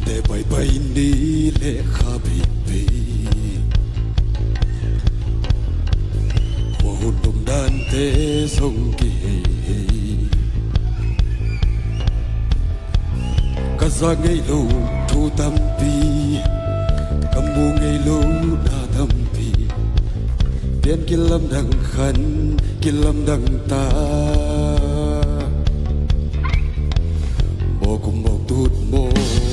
te bai bai ni le khabi bi wo dum dan te song ki ka za ngei lo thu tam pi ka mu ngei lo na tam pi tiền kilam đằng khăn kilam đằng ta mô cùng một tút mô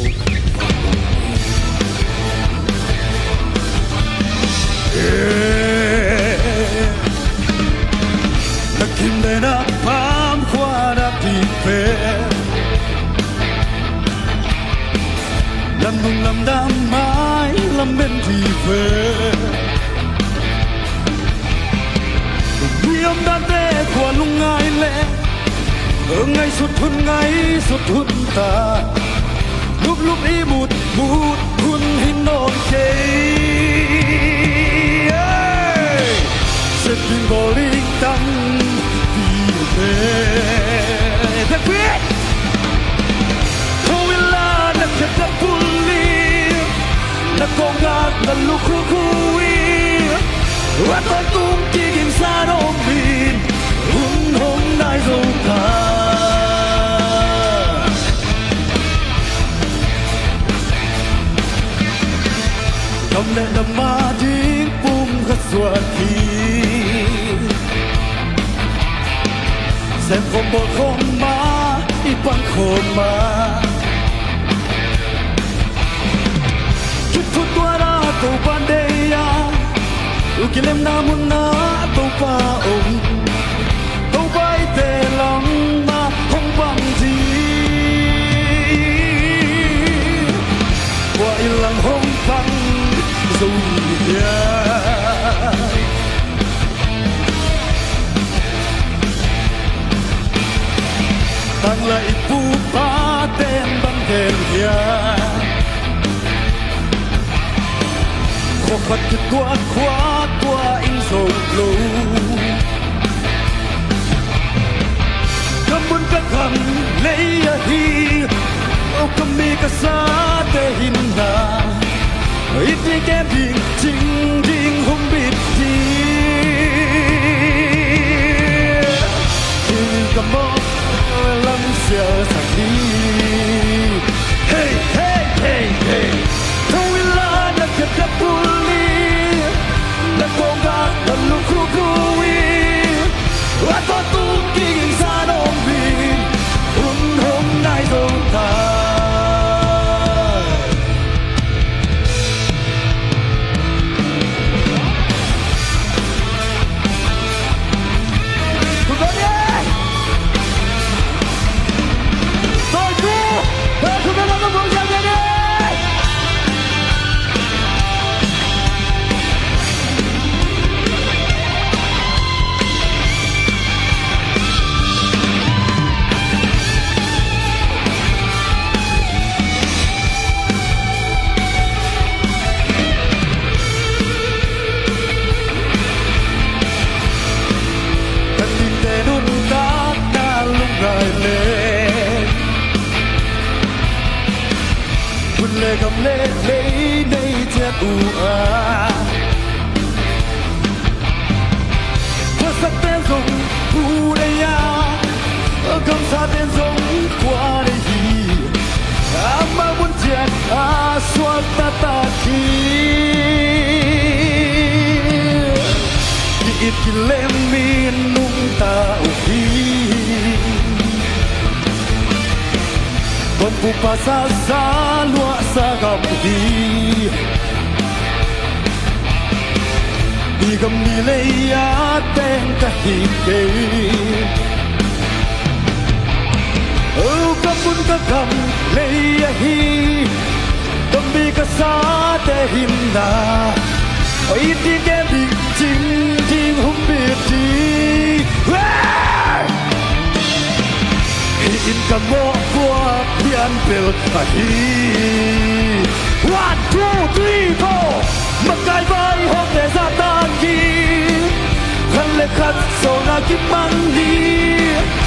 na kim de na pam khoa na ti pe lâm nung lâm đam mãi lâm bên thì về ông đã để của lung ngài lẽ ở ngay suốt thuần ta lúc lúc ý một thuần hình nôn chê sẽ tìm bỏ linh tăng vì thế biết thôi là đã chết đã buồn ly đã có ngạc đã lúc khu và tôi cũng chỉ nhìn xa đông bin hôm nay dâu ta cầm lệ đầm ma tiếng bung gắt ruột khi xem không bỏ không má ít bằng khổ mà chút phút qua đã tàu ban đây à Ukilem namun na tàu pa ông tàu bay tê lòng mà không bằng gì qua ilang hong bằng dù ya tăng lại pu pa tên bằng tên ya khó khăn cứ qua in sầu lâu cầm muốn các hầm lấy hi ô cầm mi cả sa te hin na ít đi kem chính không biết gì cầm mơ lắm giờ sạch đi hey hey hey hey thôi là đã chết đã buồn đã cố gắng đã lúc khu và tôi cũng kinh ra đông bình hôm nay dâu ta cầm lê lấy đây chết à thật sắc tên dùng u đây à cầm xa tên dùng qua đây gì mà muốn chết suốt ta khi ít khi lên min nung ta khi con phụ pa sa lúa sa gầm đi gầm đi lấy á tên cả hi kê cầm bún cả gầm lấy hi gầm đi cả sa te hin na ít đi kem đi chính không biết gì in cầm mô qua pian pel a hi 1, 2, 3, 4 mặc cái vai hôm để ra tan kia khăn lệ khăn sầu na kim mang đi